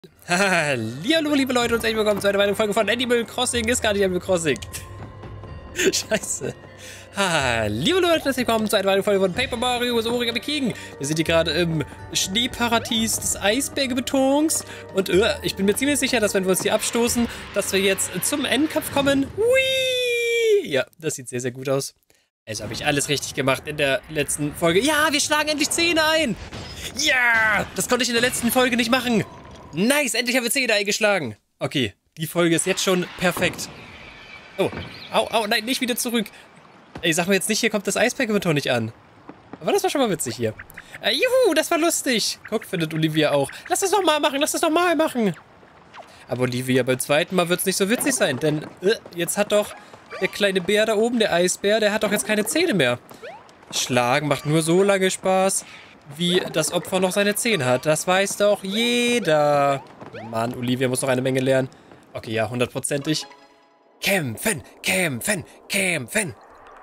Hallihallo, liebe Leute, und herzlich willkommen zu einer weiteren Folge von Animal Crossing. Ist gar nicht Animal Crossing. Scheiße. Liebe Leute, herzlich willkommen zu einer weiteren Folge von Paper Mario Origami King. Wir sind hier gerade im Schneeparadies des Eisbergebetons. Und ich bin mir ziemlich sicher, dass wenn wir uns hier abstoßen, dass wir jetzt zum Endkampf kommen. Hui! Ja, das sieht sehr, sehr gut aus. Also habe ich alles richtig gemacht in der letzten Folge. Ja, wir schlagen endlich Zähne ein. Ja, das konnte ich in der letzten Folge nicht machen. Nice, endlich haben wir Zähne eingeschlagen. Okay, die Folge ist jetzt schon perfekt. Oh, au, nein, nicht wieder zurück. Ey, sag mir jetzt nicht, hier kommt das Eisbergebeton nicht an. Aber das war schon mal witzig hier. Juhu, das war lustig. Guck, findet Olivia auch. Lass das nochmal machen, lass das nochmal machen. Aber Olivia, beim zweiten Mal wird es nicht so witzig sein, denn jetzt hat doch der kleine Bär da oben, der Eisbär, der hat doch jetzt keine Zähne mehr. Schlagen macht nur so lange Spaß, wie das Opfer noch seine Zähne hat. Das weiß doch jeder. Mann, Olivia muss noch eine Menge lernen. Okay, ja, 100%ig. Kämpfen, kämpfen, kämpfen.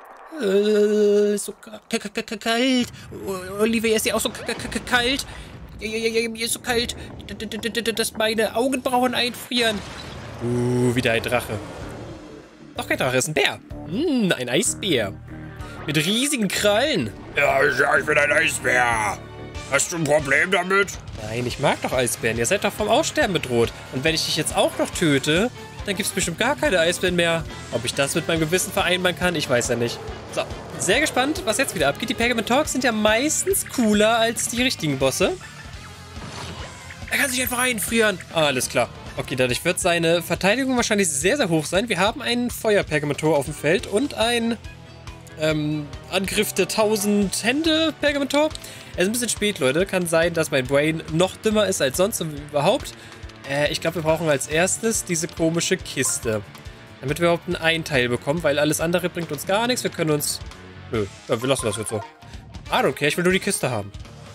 So kalt. Olivia, ist ja auch so kalt. Mir ist so kalt, dass meine Augenbrauen einfrieren. Wieder ein Drache. Doch kein Drache, ist ein Bär. Ein Eisbär. Mit riesigen Krallen. Ja, ich bin ein Eisbär. Hast du ein Problem damit? Nein, ich mag doch Eisbären. Ihr seid doch vom Aussterben bedroht. Und wenn ich dich jetzt auch noch töte, dann gibt es bestimmt gar keine Eisbären mehr. Ob ich das mit meinem Gewissen vereinbaren kann, ich weiß ja nicht. So, sehr gespannt, was jetzt wieder abgeht. Die Pergament Talks sind ja meistens cooler als die richtigen Bosse. Er kann sich einfach einfrieren. Alles klar. Okay, dadurch wird seine Verteidigung wahrscheinlich sehr, sehr hoch sein. Wir haben einen Feuer-Pergamentor auf dem Feld und ein Angriff der 1000 Hände Pergamentor. Es ist ein bisschen spät, Leute. Kann sein, dass mein Brain noch dümmer ist als sonst und überhaupt. Ich glaube, wir brauchen als erstes diese komische Kiste. Damit wir überhaupt einen Teil bekommen, weil alles andere bringt uns gar nichts. Wir können uns... Nö, ja, wir lassen das jetzt so. I don't care, ich will nur die Kiste haben.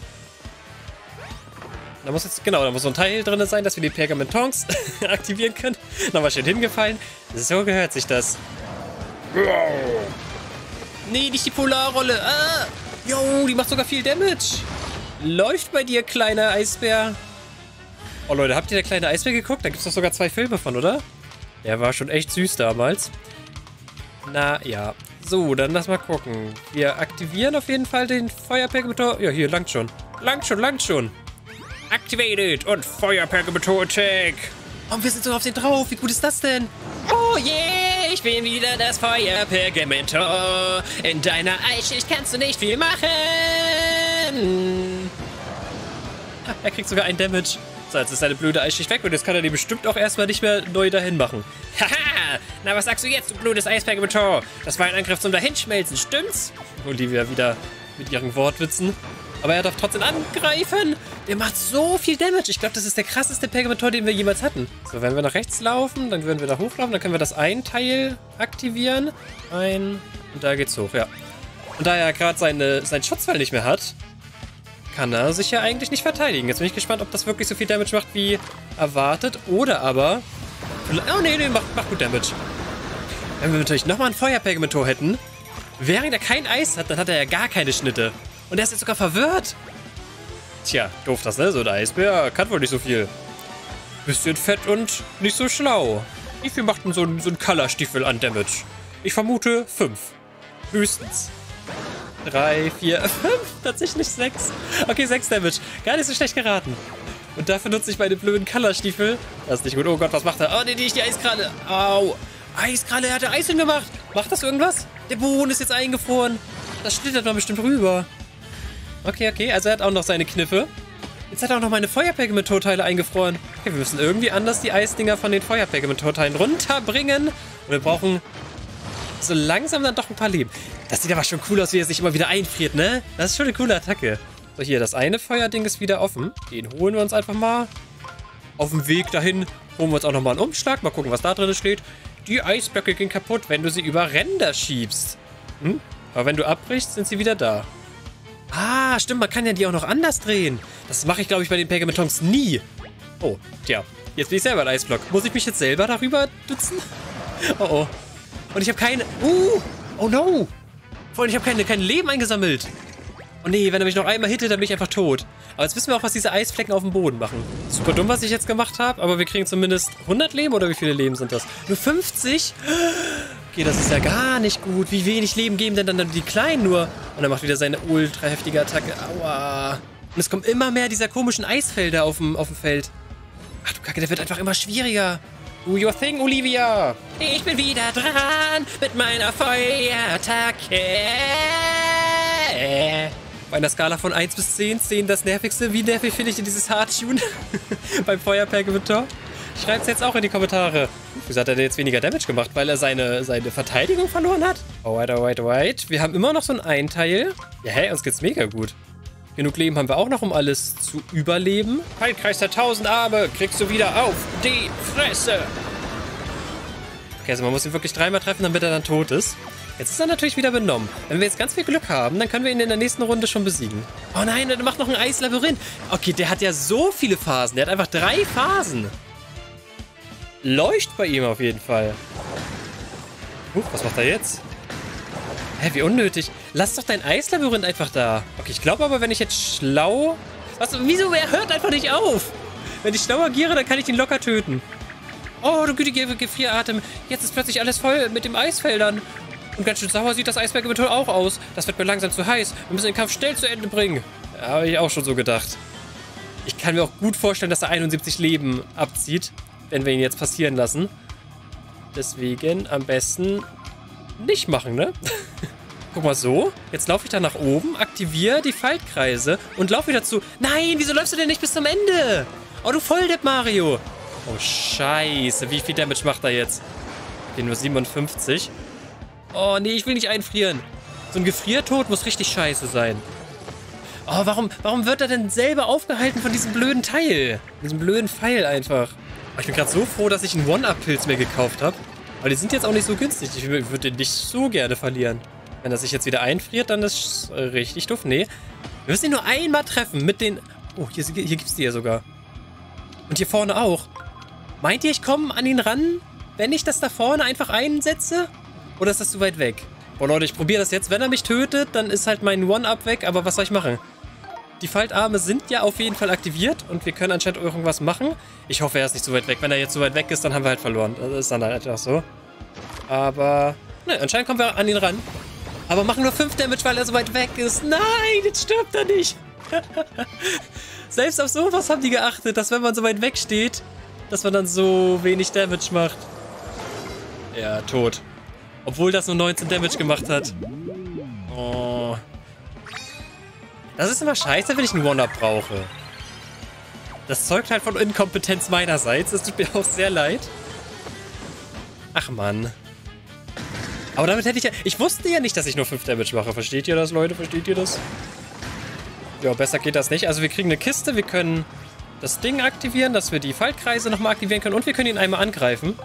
Da muss jetzt, genau, da muss so ein Teil drin sein, dass wir die Pergamentons aktivieren können. Nochmal schön hingefallen. So gehört sich das. Nee, nicht die Polarrolle. Ah! Jo, die macht sogar viel Damage. Läuft bei dir, kleiner Eisbär. Oh, Leute, habt ihr der kleine Eisbär geguckt? Da gibt es doch sogar 2 Filme von, oder? Der war schon echt süß damals. Na, ja. So, dann lass mal gucken. Wir aktivieren auf jeden Fall den Feuerpergamentor. Ja, hier, langt schon. Langt schon. Activated und Feuerpergamentor Attack. Und wir sind so auf den drauf. Wie gut ist das denn? Oh yeah, ich bin wieder das Feuerpergamentor. In deiner Eisschicht kannst du nicht viel machen. Er kriegt sogar einen Damage. So, jetzt ist seine blöde Eisschicht weg und jetzt kann er die bestimmt auch erstmal nicht mehr neu dahin machen. Haha, na was sagst du jetzt, du blödes Eisbergebeton? Das war ein Angriff zum Dahinschmelzen, stimmt's? Olivia wieder mit ihren Wortwitzen. Aber er darf trotzdem angreifen. Der macht so viel Damage. Ich glaube, das ist der krasseste Pergamentor, den wir jemals hatten. So, wenn wir nach rechts laufen, dann würden wir da hochlaufen. Dann können wir das ein Teil aktivieren. Und da geht's hoch, ja. Und da er gerade seinen Schutzwall nicht mehr hat, kann er sich ja eigentlich nicht verteidigen. Jetzt bin ich gespannt, ob das wirklich so viel Damage macht, wie erwartet. Oder aber... Oh, nee, macht gut Damage. Wenn wir natürlich nochmal einen Feuerpergamentor hätten, während er kein Eis hat, dann hat er ja gar keine Schnitte. Und er ist jetzt sogar verwirrt. Tja, doof das, ne? So ein Eisbär kann wohl nicht so viel. Bisschen fett und nicht so schlau. Wie viel macht denn so ein Colorstiefel an Damage? Ich vermute 5. Höchstens. 3, 4, 5. Tatsächlich 6. Okay, 6 Damage. Gar nicht so schlecht geraten. Und dafür nutze ich meine blöden Colorstiefel. Das ist nicht gut. Oh Gott, was macht er? Oh, nee, nicht die Eiskralle. Au. Eiskralle, er hat Eis hingemacht. Macht das irgendwas? Der Boden ist jetzt eingefroren. Das schlittert man bestimmt rüber. Okay, also er hat auch noch seine Kniffe. Jetzt hat er auch noch meine Feuerpergamentor-Teile eingefroren. Okay, wir müssen irgendwie anders die Eisdinger von den Feuerpergamentor-Teilen runterbringen. Und wir brauchen so langsam dann doch ein paar Leben. Das sieht aber schon cool aus, wie er sich immer wieder einfriert, ne? Das ist schon eine coole Attacke. So, hier, das eine Feuerding ist wieder offen. Den holen wir uns einfach mal. Auf dem Weg dahin holen wir uns auch nochmal einen Umschlag. Mal gucken, was da drin steht. Die Eisblöcke gehen kaputt, wenn du sie über Ränder schiebst. Aber wenn du abbrichst, sind sie wieder da. Ah, stimmt, man kann ja die auch noch anders drehen. Das mache ich, glaube ich, bei den Pergamentons nie. Oh, tja. Jetzt bin ich selber ein Eisblock. Muss ich mich jetzt selber darüber dutzen? Oh. Und ich habe keine... oh no. Vor allem, ich habe kein Leben eingesammelt. Oh nee, wenn er mich noch einmal hittet, dann bin ich einfach tot. Aber jetzt wissen wir auch, was diese Eisflecken auf dem Boden machen. Super dumm, was ich jetzt gemacht habe, aber wir kriegen zumindest 100 Leben, oder wie viele Leben sind das? Nur 50? Okay, das ist ja gar nicht gut. Wie wenig Leben geben denn dann die Kleinen nur? Und er macht wieder seine ultra heftige Attacke. Aua. Und es kommen immer mehr dieser komischen Eisfelder auf dem Feld. Ach du Kacke, der wird einfach immer schwieriger. Do your thing, Olivia. Ich bin wieder dran mit meiner Feuerattacke. Bei einer Skala von 1 bis 10, 10 das nervigste. Wie nervig finde ich denn dieses Hard-Tune beim Feuerpergamenttor? Schreibt es jetzt auch in die Kommentare. Wieso hat er denn jetzt weniger Damage gemacht? Weil er seine Verteidigung verloren hat? Alright. Wir haben immer noch so ein Einteil. Ja, hey, uns geht's mega gut. Genug Leben haben wir auch noch, um alles zu überleben. Heilkreis der 1000 Arme kriegst du wieder auf die Fresse. Okay, also man muss ihn wirklich dreimal treffen, damit er dann tot ist. Jetzt ist er natürlich wieder benommen. Wenn wir jetzt ganz viel Glück haben, dann können wir ihn in der nächsten Runde schon besiegen. Oh nein, der macht noch ein Eislabyrinth. Okay, der hat ja so viele Phasen. Der hat einfach 3 Phasen. Leucht bei ihm auf jeden Fall. Was macht er jetzt? Hä, wie unnötig. Lass doch dein Eislabyrinth einfach da. Okay, ich glaube aber, wenn ich jetzt schlau... Wieso? Er hört einfach nicht auf. Wenn ich schlau agiere, dann kann ich ihn locker töten. Oh, du gütige Gefrieratem. Jetzt ist plötzlich alles voll mit den Eisfeldern. Und ganz schön sauer sieht das Eisberg-Eventuell auch aus. Das wird mir langsam zu heiß. Wir müssen den Kampf schnell zu Ende bringen. Ja, habe ich auch schon so gedacht. Ich kann mir auch gut vorstellen, dass er 71 Leben abzieht, wenn wir ihn jetzt passieren lassen. Deswegen am besten nicht machen, ne? Guck mal so. Jetzt laufe ich da nach oben, aktiviere die Faltkreise und laufe wieder zu... Nein, wieso läufst du denn nicht bis zum Ende? Oh, du Volldepp, Mario. Oh, scheiße. Wie viel Damage macht er jetzt? Okay, nur 57. Oh, nee, ich will nicht einfrieren. So ein Gefriertod muss richtig scheiße sein. Oh, warum wird er denn selber aufgehalten von diesem blöden Teil? Diesem blöden Pfeil einfach. Oh, ich bin gerade so froh, dass ich einen One-Up-Pilz mir gekauft habe. Aber die sind jetzt auch nicht so günstig. Ich würde den nicht so gerne verlieren. Wenn er sich jetzt wieder einfriert, dann ist es richtig doof. Nee, wir müssen ihn nur einmal treffen mit den... Oh, hier gibt es die ja sogar. Und hier vorne auch. Meint ihr, ich komme an ihn ran, wenn ich das da vorne einfach einsetze? Oder ist das zu weit weg? Boah, Leute, ich probiere das jetzt. Wenn er mich tötet, dann ist halt mein One-Up weg. Aber was soll ich machen? Die Faltarme sind ja auf jeden Fall aktiviert. Und wir können anscheinend irgendwas machen. Ich hoffe, er ist nicht so weit weg. Wenn er jetzt so weit weg ist, dann haben wir halt verloren. Das ist dann halt einfach so. Aber... Ne, anscheinend kommen wir an ihn ran. Aber machen nur 5 Damage, weil er so weit weg ist. Nein, jetzt stirbt er nicht. Selbst auf sowas haben die geachtet, dass wenn man so weit weg steht, dass man dann so wenig Damage macht. Ja, tot. Obwohl das nur 19 Damage gemacht hat. Oh. Das ist immer scheiße, wenn ich einen One-Up brauche. Das zeugt halt von Inkompetenz meinerseits. Es tut mir auch sehr leid. Ach Mann. Aber damit hätte ich ja... Ich wusste ja nicht, dass ich nur 5 Damage mache. Versteht ihr das, Leute? Versteht ihr das? Ja, besser geht das nicht. Also wir kriegen eine Kiste. Wir können das Ding aktivieren, dass wir die Faltkreise nochmal aktivieren können. Und wir können ihn einmal angreifen.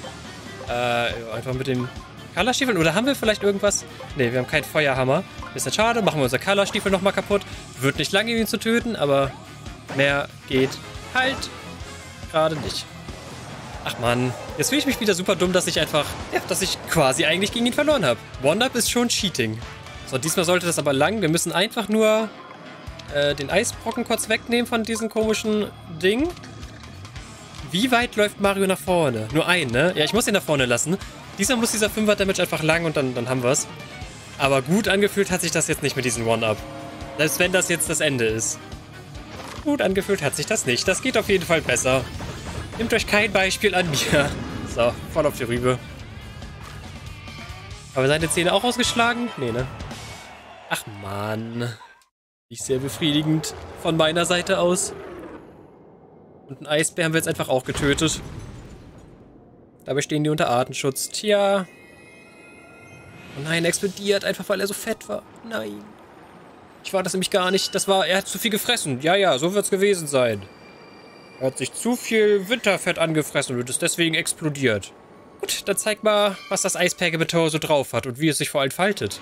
Einfach mit dem Colorstiefel. Oder haben wir vielleicht irgendwas? Ne, wir haben keinen Feuerhammer. Bisschen schade. Machen wir unser Colorstiefel nochmal kaputt. Wird nicht lange, ihn zu töten, aber mehr geht halt gerade nicht. Ach man, jetzt fühle ich mich wieder super dumm, dass ich einfach, ja, dass ich quasi eigentlich gegen ihn verloren habe. One-Up ist schon Cheating. So, diesmal sollte das aber lang. Wir müssen einfach nur den Eisbrocken kurz wegnehmen von diesem komischen Ding. Wie weit läuft Mario nach vorne? Nur ein, ne? Ja, ich muss ihn nach vorne lassen. Diesmal muss dieser 5er Damage einfach lang und dann haben wir es. Aber gut angefühlt hat sich das jetzt nicht mit diesem One-Up. Selbst wenn das jetzt das Ende ist. Gut angefühlt hat sich das nicht. Das geht auf jeden Fall besser. Nehmt euch kein Beispiel an mir. So, voll auf die Rübe. Aber seine Zähne auch ausgeschlagen? Nee, ne? Ach Mann. Nicht sehr befriedigend von meiner Seite aus. Und einen Eisbär haben wir jetzt einfach auch getötet. Dabei stehen die unter Artenschutz. Tja. Oh nein, er explodiert, einfach weil er so fett war. Nein. Ich war das nämlich gar nicht. Er hat zu viel gefressen. Ja, so wird es gewesen sein. Er hat sich zu viel Winterfett angefressen und ist deswegen explodiert. Gut, dann zeig mal, was das Eispergamenttor so drauf hat und wie es sich vor allem faltet.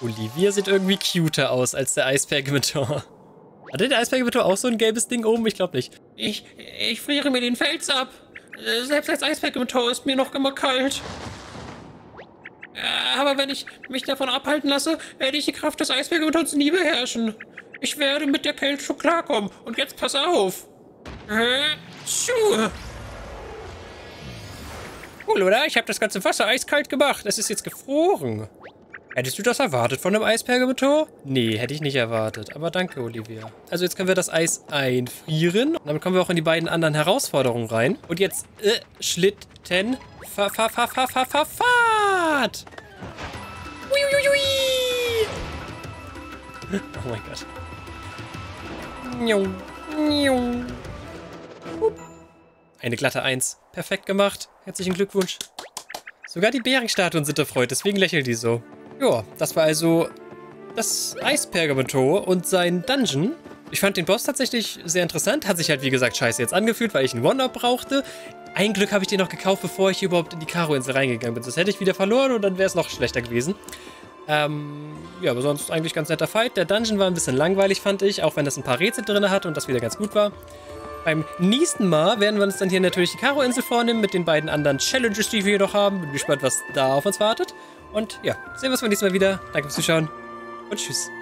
Olivia sieht irgendwie cuter aus als der Eispergamentor. Hatte der Eispergamentor auch so ein gelbes Ding oben? Ich glaube nicht. Ich friere mir den Fels ab. Selbst als Eispergamentor ist mir noch immer kalt. Aber wenn ich mich davon abhalten lasse, werde ich die Kraft des Eispergamentors nie beherrschen. Ich werde mit der Kälte schon klarkommen. Und jetzt pass auf. Cool, oder? Ich habe das ganze Wasser eiskalt gemacht. Es ist jetzt gefroren. Hättest du das erwartet von einem Eispergamentor? Nee, hätte ich nicht erwartet. Aber danke, Olivia. Also jetzt können wir das Eis einfrieren. Und damit kommen wir auch in die beiden anderen Herausforderungen rein. Und jetzt, Schlitten. Fahrt! Uiuiui! Oh mein Gott. Eine glatte 1. Perfekt gemacht. Herzlichen Glückwunsch. Sogar die Bärenstatuen sind erfreut, deswegen lächeln die so. Ja, das war also das Eispergamentor und sein Dungeon. Ich fand den Boss tatsächlich sehr interessant. Hat sich halt, wie gesagt, scheiße jetzt angefühlt, weil ich einen One-Up brauchte. Ein Glück habe ich den noch gekauft, bevor ich überhaupt in die Karo-Insel reingegangen bin. Sonst hätte ich wieder verloren und dann wäre es noch schlechter gewesen. Ja, aber sonst eigentlich ganz netter Fight. Der Dungeon war ein bisschen langweilig, fand ich, auch wenn das ein paar Rätsel drin hatte und das wieder ganz gut war. Beim nächsten Mal werden wir uns dann hier natürlich die Karo-Insel vornehmen mit den beiden anderen Challenges, die wir hier noch haben. Bin gespannt, was da auf uns wartet. Und ja, sehen wir uns beim nächsten Mal wieder. Danke fürs Zuschauen und tschüss.